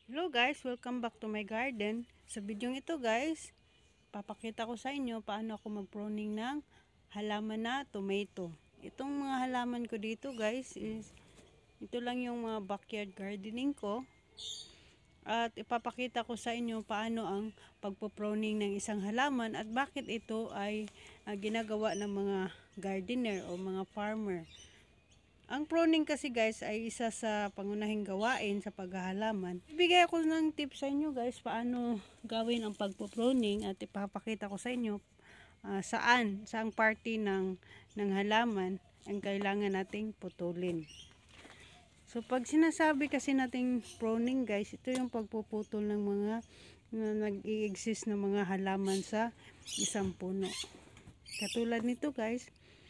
Hello guys, welcome back to my garden. Sa video ito guys, papakita ko sa inyo paano ako mag-pruning ng halaman na tomato. Itong mga halaman ko dito guys is ito lang yung mga backyard gardening ko. At ipapakita ko sa inyo paano ang pagpo-pruning ng isang halaman at bakit ito ay ginagawa ng mga gardener o mga farmer. Ang pruning kasi guys ay isa sa pangunahing gawain sa paghahalaman. Ibigay ako ng tips sa inyo guys paano gawin ang pagpo-pruning at ipapakita ko sa inyo saang parte ng halaman ang kailangan nating putulin. So pag sinasabi kasi nating pruning guys, ito yung pagpuputol ng mga nag-i-exist na mga halaman sa isang puno. Katulad nito guys,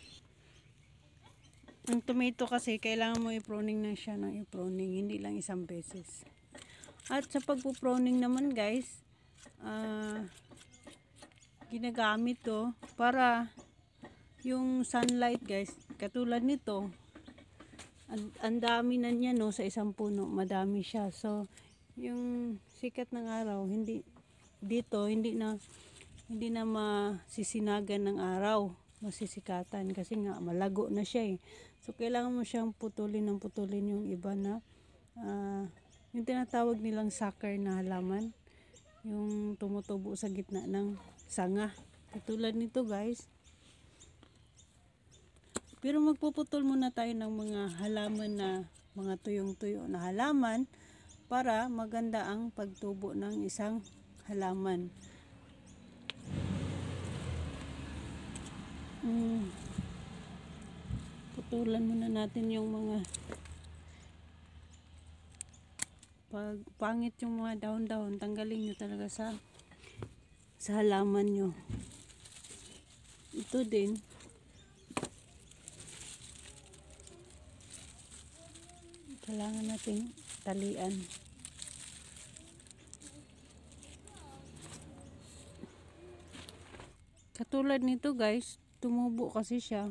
ang tomato kasi kailangan mo i-pruning na siya ng i-pruning, hindi lang isang beses. At sa pagpo-pruning naman guys, ginagamit to para yung sunlight guys, katulad nito, ang dami na niya no sa isang puno, madami siya. So yung sikat ng araw, hindi na masisinagan ng araw, masisikatan kasi nga malago na siya eh. So kailangan mo siyang putulin yung iba na yung tinatawag nilang sucker na halaman, yung tumutubo sa gitna ng sanga. Katulad nito guys. Pero magpuputol muna tayo ng mga halaman na mga tuyong-tuyo na halaman para maganda ang pagtubo ng isang halaman. Putulan muna natin yung mga pag pangit yung mga dahon-dahon, tanggalin nyo talaga sa halaman nyo. Ito din kailangan nating talian. Katulad nito guys, tumubo kasi siya.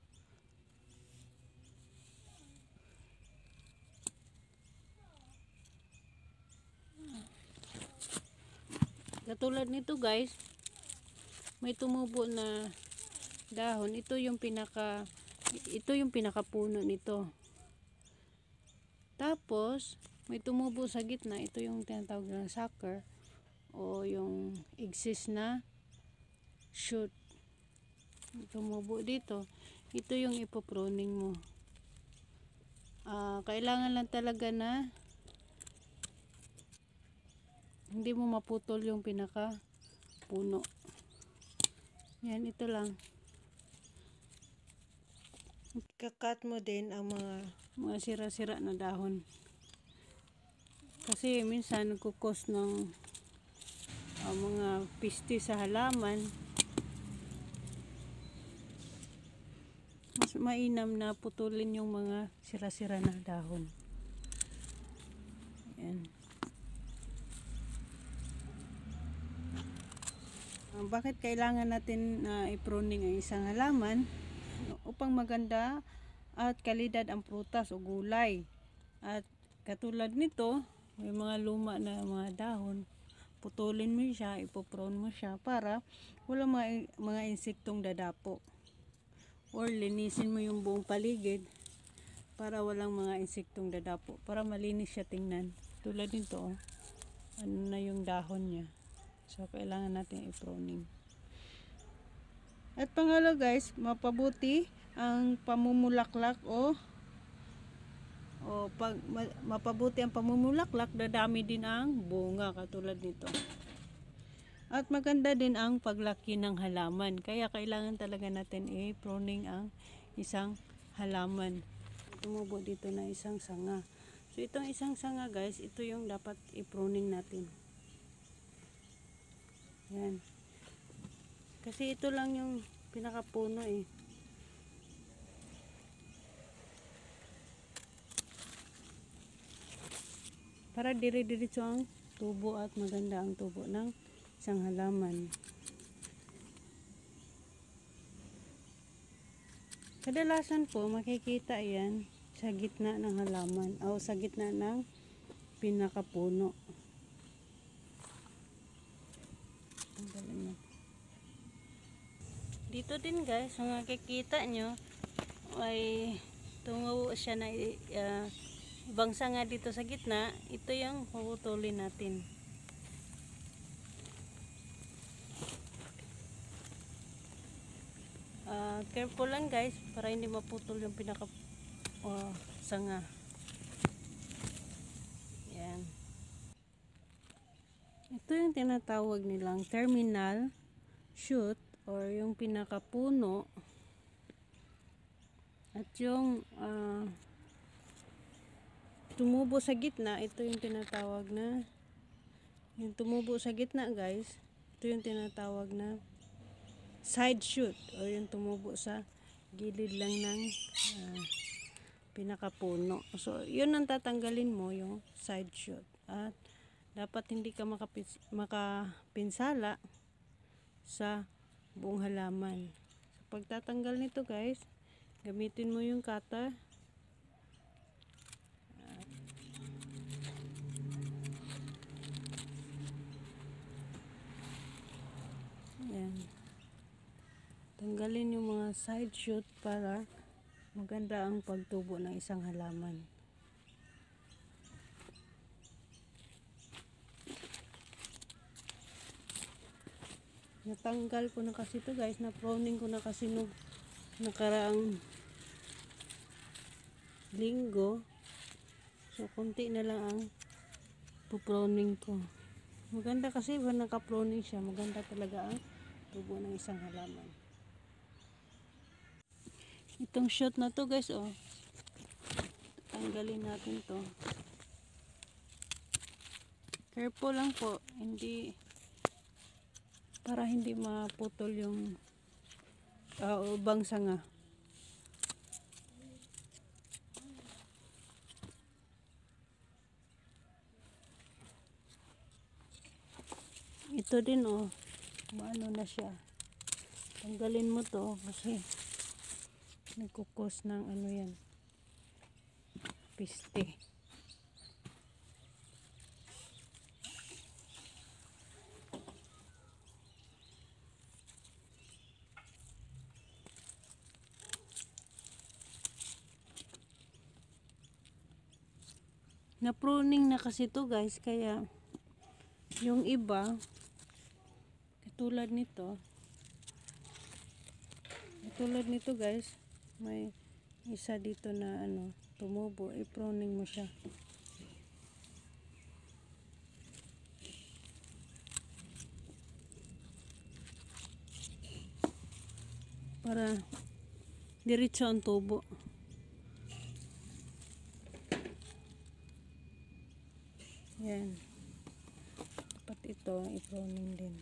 Katulad nito guys, may tumubo na dahon. Ito yung pinakapuno nito. Tapos may tumubo sa gitna. Ito yung tinatawag na sucker o yung exist na shoot. Tumubo dito. Ito yung ipopruning mo. Kailangan lang talaga na hindi mo maputol yung pinaka puno. Yan, ito lang. Kakat mo din ang mga sira-sira na dahon. Kasi minsan nagkukos ng mga piste sa halaman. Mas mainam na putulin yung mga sira-sira na dahon. Yan. Bakit kailangan natin i-pruning ang isang halaman? Upang maganda at kalidad ang prutas o gulay. At katulad nito, may mga luma na mga dahon, putulin mo siya, ipoprune mo siya para wala mga insektong dadapo. Or linisin mo yung buong paligid para walang mga insektong dadapo, para malinis siya tingnan. Tulad nito, ano na yung dahon niya. So kailangan natin i-pruning. At pangalawa guys, mapabuti ang pamumulaklak mapabuti ang pamumulaklak, dadami din ang bunga katulad nito. At maganda din ang paglaki ng halaman. Kaya kailangan talaga natin i-pruning ang isang halaman. Tumubo dito na isang sanga. So itong isang sanga guys, ito yung dapat i-pruning natin. Yan. Kasi ito lang yung pinakapuno eh. Para dire-diretso ang tubo at maganda ang tubo ng isang halaman. Kadalasan po makikita yan sa gitna ng halaman o sa gitna ng pinakapuno. Tanggalin mo. Dito din guys, kung makikita nyo, ay tumubo siya na ibang sanga dito sa gitna. Ito yung puputulin natin. Careful lang guys, para hindi maputol yung pinaka sanga. Yan. Ito yung tinatawag nilang terminal shoot or yung pinakapuno. At yung tumubo sa gitna, ito yung tinatawag na yung tumubo sa gitna guys. Ito yung tinatawag na side shoot o yung tumubo sa gilid lang ng pinakapuno. So, yun ang tatanggalin mo, yung side shoot. At dapat hindi ka makapinsala sa buong halaman. So, pagtatanggal nito guys, gamitin mo yung cutter. Ayan. Tanggalin yung mga side shoot para maganda ang pagtubo ng isang halaman. Natanggal ko na kasi ito guys, na-pruning ko na kasi nung nakaraang linggo. So konti na lang ang pupruning ko. Maganda kasi ba naka-pruning siya, maganda talaga ang tubo ng isang halaman. Itong shoot na to guys, tanggalin natin to. Careful lang po, para hindi maputol yung ubang sanga. Ito din maano na siya. Tanggalin mo to kasi nagkukos ng ano yan, piste. Na-pruning na kasi to guys, kaya yung iba katulad nito guys, may isa dito na tumubo, i-pruning mo siya. Para diretso ang tubo. Yan. Dapat ito, i-pruning din.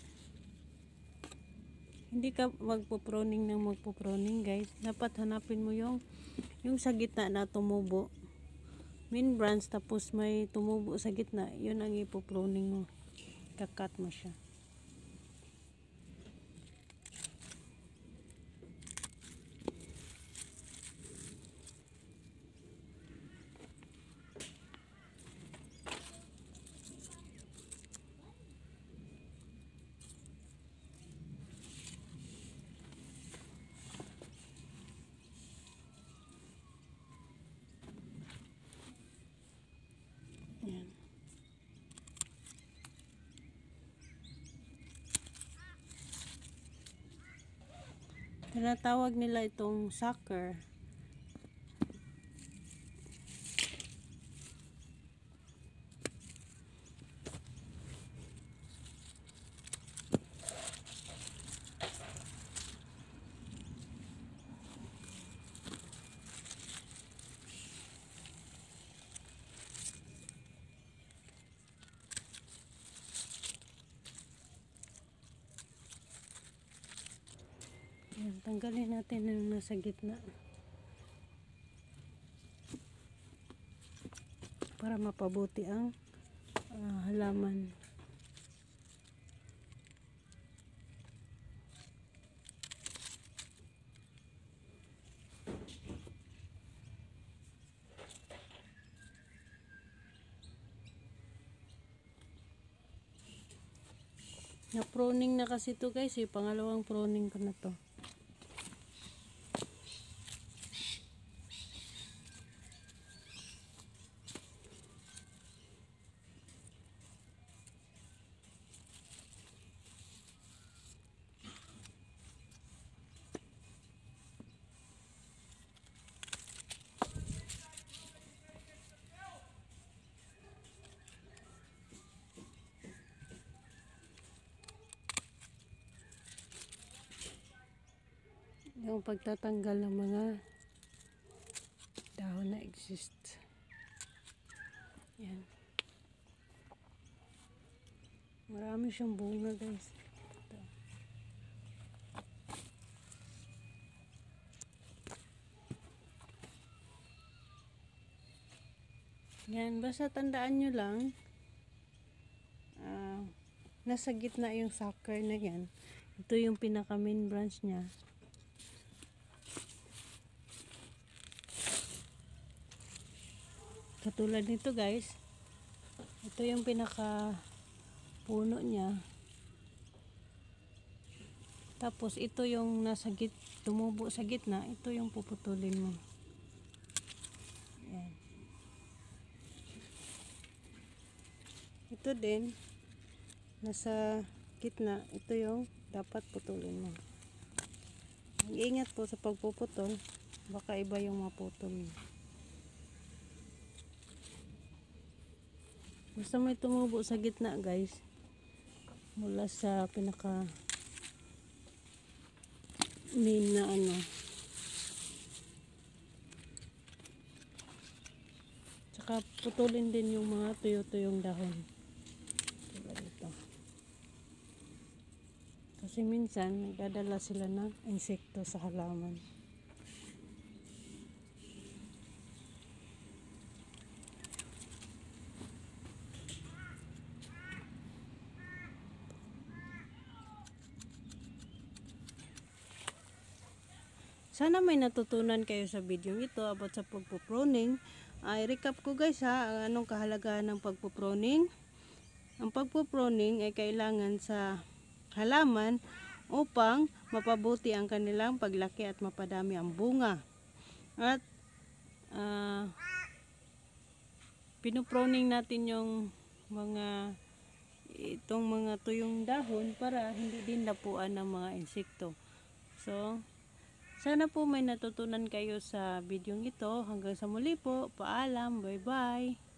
Hindi ka magpo-pruning guys. Dapat hanapin mo yung sa gitna na tumubo. Main branch, tapos may tumubo sa gitna. Yun ang ipo-pruning mo. Kakat mo siya. Yan. Tinatawag nila itong sucker. Yan, tanggalin natin yung nasa gitna para mapabuti ang halaman. Na pruning na kasi to guys, pangalawang pruning ko na to. Yung pagtatanggal ng mga dahon na exist. Yan. Marami siyang bunga guys. Ito. Yan, basta tandaan nyo lang, nasa gitna yung sucker na yan. Ito yung pinaka main branch niya. Katulad nito guys, ito yung pinaka puno niya. Tapos ito yung nasa tumubo sa gitna, ito yung puputulin mo. Ayan. Ito din, nasa gitna, ito yung dapat putulin mo. Mag-ingat po sa pagpuputol, baka iba yung maputol mo. Basta may tumubo sa gitna guys, mula sa pinaka main na ano. Tsaka putulin din yung mga tuyo-tuyong dahon. Tulad ito. Kasi minsan nagdadala sila ng insekto sa halaman. Sana may natutunan kayo sa video ito about sa pagpo-pruning. I-recap ko guys ha, anong kahalagahan ng pagpo-pruning. Ang pagpo-pruning ay kailangan sa halaman upang mapabuti ang kanilang paglaki at mapadami ang bunga. At pinupruning natin yung itong mga tuyong dahon para hindi din lapuan ng mga insekto. So, sana po may natutunan kayo sa video ito. Hanggang sa muli po. Paalam. Bye-bye.